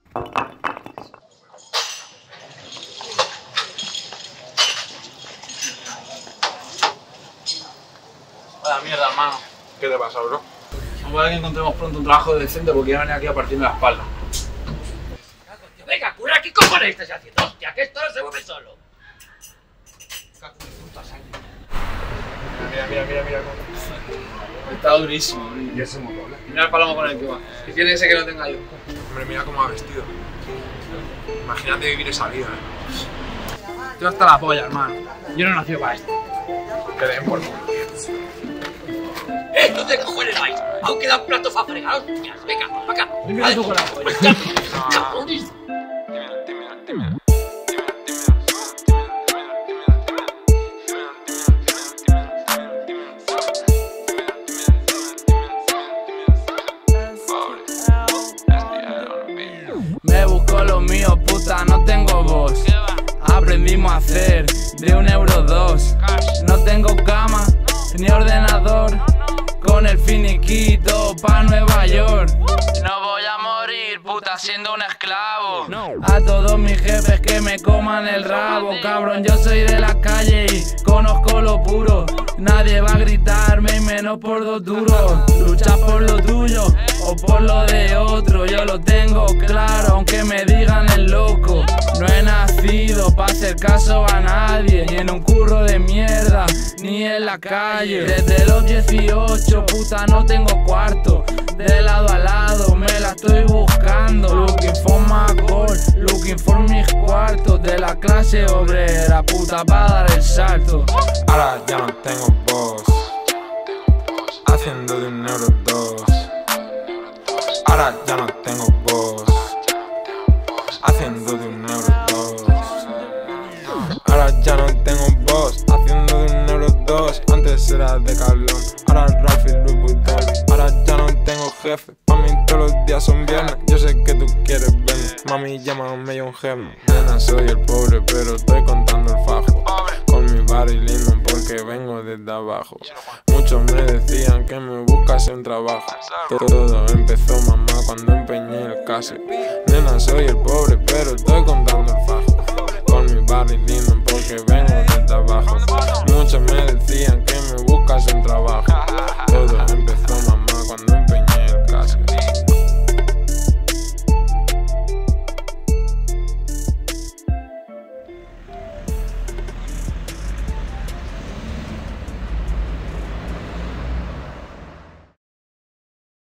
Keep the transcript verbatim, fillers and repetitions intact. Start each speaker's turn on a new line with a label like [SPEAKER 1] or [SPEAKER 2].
[SPEAKER 1] Vaya mierda, hermano.
[SPEAKER 2] ¿Qué te pasa, bro?
[SPEAKER 1] Vamos a ver que encontremos pronto un trabajo decente porque ya venía aquí a partirme la espalda.
[SPEAKER 3] Venga, cura, ¿qué cojones estás haciendo? Hostia, que esto no se mueve solo.
[SPEAKER 2] Mira, mira, mira, mira.
[SPEAKER 1] Está durísimo.
[SPEAKER 2] Y ese motor.
[SPEAKER 1] Mira el palomo con el que va. ¿Qué tiene ese que no tenga yo?
[SPEAKER 2] Hombre, mira cómo ha vestido. Imagínate vivir esa vida, ¿eh?
[SPEAKER 1] Yo hasta la polla, hermano. Yo no nací para esto.
[SPEAKER 2] Que den por culo.
[SPEAKER 3] ¡Eh! ¿Dónde cojones vais? Aún quedan platos a fregar, hostias. Venga, acá.
[SPEAKER 1] Venga tú con la polla.
[SPEAKER 3] ¡Cabrones!
[SPEAKER 4] Me busco lo mío, puta, no tengo voz. Aprendimos a hacer de un euro dos. No tengo cama ni ordenador. Con el finiquito pa' Nueva York. No voy a morir, puta, siendo un esclavo. A todos mis jefes que me coman el rabo. Cabrón, yo soy de la calle y conozco lo puro. Nadie va a gritarme y menos por dos duros. Lucha por lo tuyo o por lo de otro. Yo lo tengo claro, aunque me digan el loco. No he nacido pa' hacer caso a nadie, ni en un curro de mierda, ni en la calle. Desde los dieciocho, puta, no tengo cuarto. De lado a lado me la estoy buscando. Looking for my gold, looking for mis cuartos. De la clase obrera, puta, pa' dar el salto.
[SPEAKER 2] Ahora ya no tengo voz. Haciendo de un euro dos. Ahora ya no tengo voz. Haciendo de un euro dos. Ahora ya no tengo voz. Haciendo de un euro dos. Antes era de Calón, ahora Ralph y Louis Vuitton. Ahora ya no tengo jefe. Pa' mí todos los días son viernes. Yo sé que tú quieres verme. Mami, llámame un jefe. Nena, soy el pobre, pero estoy contando el fajo. Con mi Barry Lyndon porque vengo desde abajo. Muchos me decían que me buscase un trabajo. Todo empezó, mamá, cuando empeñé el caso. Nena, soy el pobre, pero estoy contando el fajo. Con mi Barry Lyndon porque vengo desde abajo. Muchos me decían que me buscase un trabajo. Todo empezó, mamá.